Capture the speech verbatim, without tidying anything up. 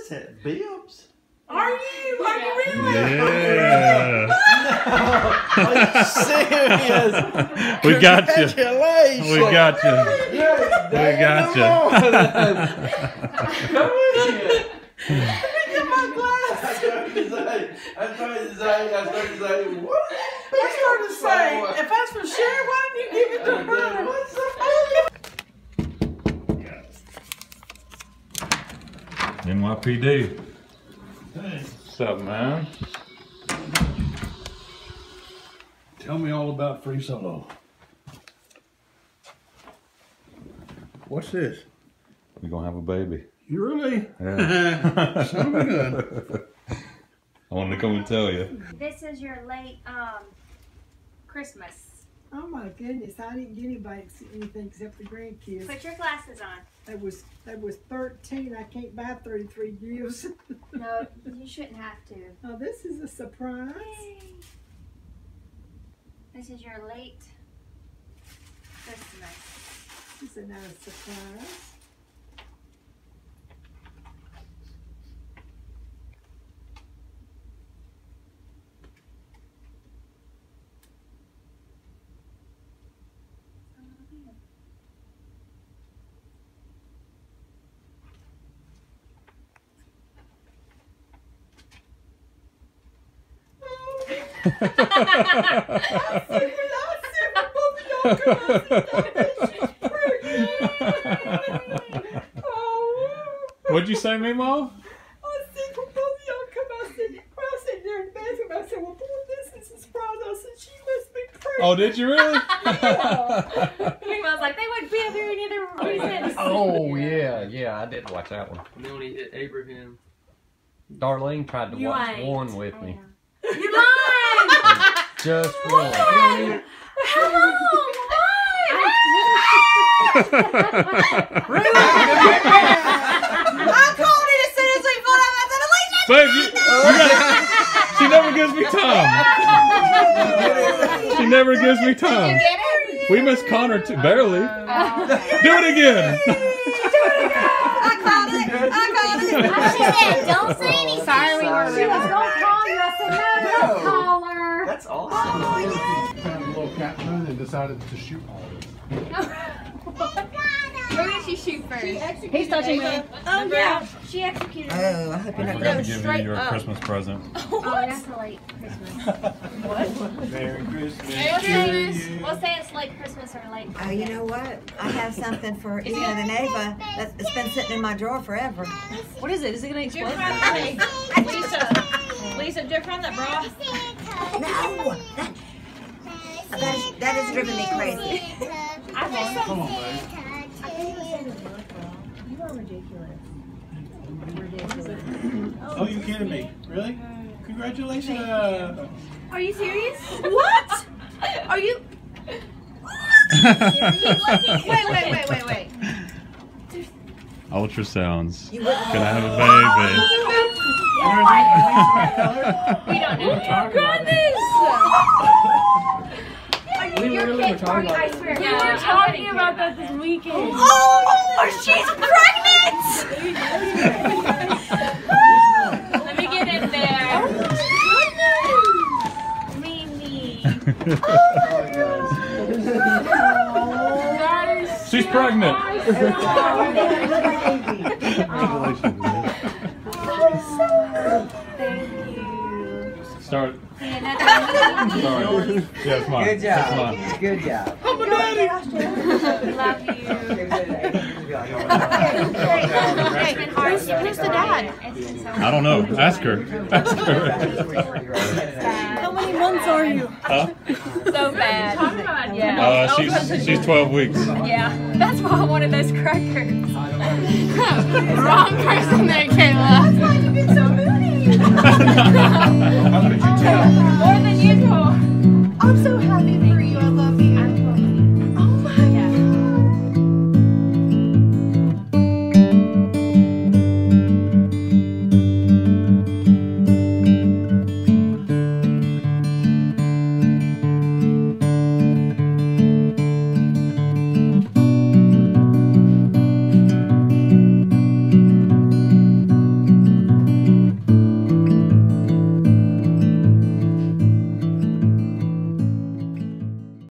is that? Bibs? Are you? Are you really? Yeah. Are you serious? We got you. Congratulations. We got you. We got you. Come here. Get my glass. I started to say, I started to say, I started to say, what? I started to say, if that's for sure, why don't you give it to her? What's the N Y P D. What's up, man? Tell me all about Free Solo. What's this? We're gonna have a baby. You really? Yeah. Son of a gun. I wanted to come and tell you. This is your late um Christmas. Oh my goodness, I didn't get anybody anything except the grandkids. Put your glasses on. That was that was thirteen. I can't buy thirty-three gifts. No, you shouldn't have to. Oh, this is a surprise. Yay. This is your late Christmas. This is a nice surprise. What'd you say, Meemaw? I said, when both of y'all come, I said, when I sat there in the bathroom, I said, well, boy, this is a surprise. I said, she must be pregnant. Oh, did you really? Meanwhile, like, they wouldn't be up here neither reasons. Oh, yeah, yeah, I did watch that one. And then when he hit Abraham. Darlene tried to You watch ain't. one with me. You lied! Just one. How long? Really? I called it as soon as we pulled up. I said, Alicia! Babe, you, you gotta, she never gives me time. She never gives me time. Get it? We missed Connor too, barely. Oh. Do it again. I called it. I called it. She said, don't say anything. Sorry, we were really. She was going to call you. I said, no, don't call her. That's awesome. Oh, yeah. Found a little captain and decided to shoot all of it. Who did she shoot first? He's touching me. Oh, yeah. She executed her. Oh, I hope I you're not forgot to going give you straight your up. Christmas present. Oh, that's a late Christmas. What? Merry Christmas. We'll say, we'll say it's late Christmas or late. Oh, you know what? I have something for, you know, the Neva that's it's been sitting in my drawer forever. What is it? Is it going to explode? Lisa, Lisa, did you find that bra? No! That, that, is, that has driven me crazy. I think so. Come on, babe. You are ridiculous. Oh, you kidding me? Really? Congratulations. Are you serious? What? Are you? Wait, wait, wait, wait, wait. Ultrasounds. You wouldn't Gonna have a baby. We don't know. Oh my goodness! We literally were talking about I it. swear. We were talking about that this weekend. Oh, she's pregnant! Let me get in there. Mimi. She's pregnant. Thank you. Start. Yeah, that's Sorry. Yeah, it's mine. Good job. It's mine. Good job. Love you. It's been hard. Who's the dad? I don't know. Ask her. Ask her. How many months are you? Huh? So bad. Yeah. Uh, she's she's twelve weeks. Yeah. That's why I wanted those crackers. Wrong person there, Kayla. That's why you've been so moody. How could you tell? More than usual. I'm so happy.